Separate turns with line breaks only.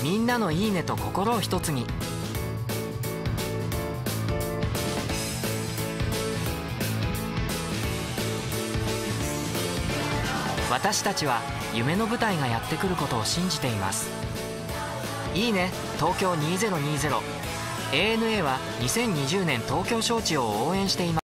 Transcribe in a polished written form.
みんなのいいねと心を一つに。私たちは夢の舞台がやってくることを信じています。いいね東京2020。 ANA は2020年東京招致を応援しています。